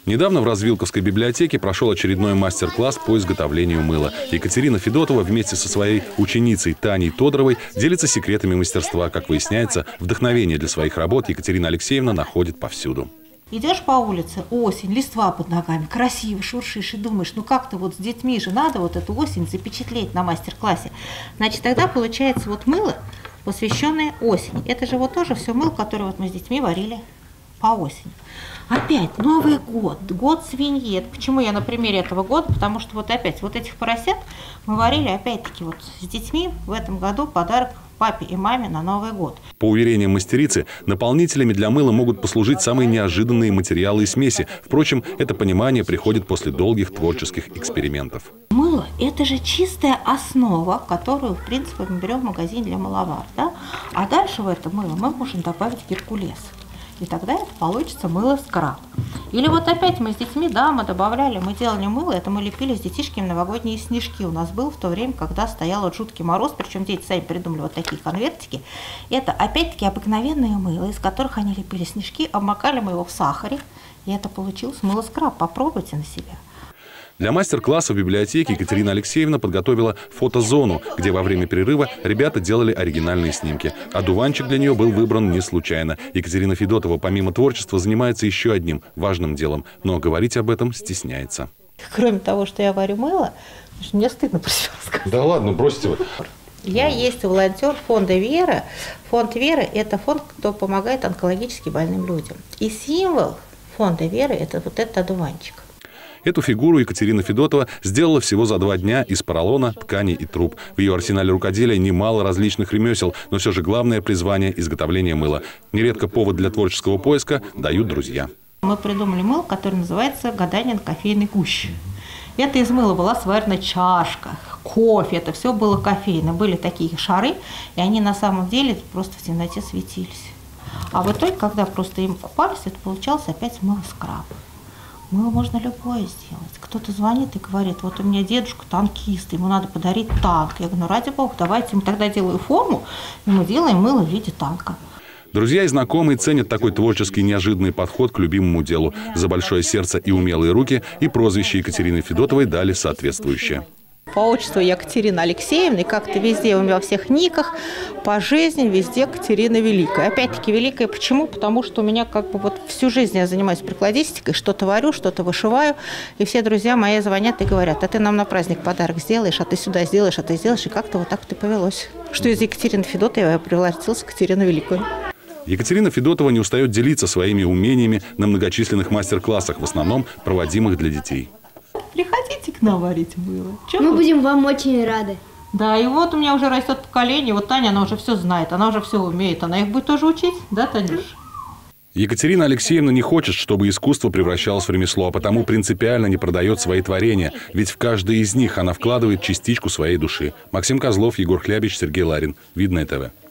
Недавно в Развилковской библиотеке прошел очередной мастер-класс по изготовлению мыла. Екатерина Федотова вместе со своей ученицей Таней Тодоровой делится секретами мастерства. Как выясняется, вдохновение для своих работ Екатерина Алексеевна находит повсюду. Идешь по улице, осень, листва под ногами, красиво шуршишь и думаешь, ну как-то вот с детьми же надо вот эту осень запечатлеть на мастер-классе. Значит, тогда получается вот мыло, посвященное осени. Это же вот тоже все мыло, которое вот мы с детьми варили по осени. Опять Новый год, год свиньи. Это почему я на примере этого года? Потому что вот опять вот этих поросят мы варили опять-таки вот с детьми в этом году подарок папе и маме на Новый год. По уверениям мастерицы, наполнителями для мыла могут послужить самые неожиданные материалы и смеси. Впрочем, это понимание приходит после долгих творческих экспериментов. Мыло – это же чистая основа, которую, в принципе, мы берем в магазине для мыловар. Да? А дальше в это мыло мы можем добавить геркулес. И тогда это получится мыло-скраб. Или вот опять мы с детьми, да, мы добавляли, мы делали мыло, это мы лепили с детишками новогодние снежки. У нас был в то время, когда стоял вот жуткий мороз, причем дети сами придумали вот такие конвертики. Это опять-таки обыкновенные мыло, из которых они лепили снежки, обмакали мы его в сахаре, и это получилось мыло-скраб. Попробуйте на себя. Для мастер-класса в библиотеке Екатерина Алексеевна подготовила фотозону, где во время перерыва ребята делали оригинальные снимки. А дуванчик для нее был выбран не случайно. Екатерина Федотова помимо творчества занимается еще одним важным делом, но говорить об этом стесняется. Кроме того, что я варю мыло, мне стыдно про себя рассказать. Да ладно, бросьте вы. Я есть волонтер фонда «Вера». Фонд «Вера» – это фонд, кто помогает онкологически больным людям. И символ фонда «Вера» – это вот этот одуванчик. Эту фигуру Екатерина Федотова сделала всего за 2 дня из поролона, ткани и труб. В ее арсенале рукоделия немало различных ремесел, но все же главное призвание – изготовление мыла. Нередко повод для творческого поиска дают друзья. Мы придумали мыло, которое называется «Гадание на кофейной гуще». Это из мыла была сварена чашка, кофе, это все было кофейно. Были такие шары, и они на самом деле просто в темноте светились. А в итоге, когда просто им купались, это получалось опять мыло-скраб. Мыло можно любое сделать. Кто-то звонит и говорит, вот у меня дедушка танкист, ему надо подарить танк. Я говорю, ну ради бога, давайте мы тогда делаем форму, и мы делаем мыло в виде танка. Друзья и знакомые ценят такой творческий неожиданный подход к любимому делу. За большое сердце и умелые руки и прозвище Екатерины Федотовой дали соответствующее. По отчеству Екатерина Алексеевна, и как-то везде, у меня во всех никах, по жизни везде Екатерина Великая. Опять-таки Великая почему? Потому что у меня как бы вот всю жизнь я занимаюсь прикладистикой, что-то варю, что-то вышиваю, и все друзья мои звонят и говорят, а ты нам на праздник подарок сделаешь, а ты сюда сделаешь, а ты сделаешь, и как-то вот так вот и повелось. Что из Екатерины Федотовой я превратилась в Екатерину Великую. Екатерина Федотова не устает делиться своими умениями на многочисленных мастер-классах, в основном проводимых для детей. Приходите к нам варить мыло. Мы будем вам очень рады. Да, и вот у меня уже растет поколение, вот Таня, она уже все знает, она уже все умеет, она их будет тоже учить, да, Танюш? Екатерина Алексеевна не хочет, чтобы искусство превращалось в ремесло, а потому принципиально не продает свои творения, ведь в каждое из них она вкладывает частичку своей души. Максим Козлов, Егор Хлябич, Сергей Ларин. Видное ТВ.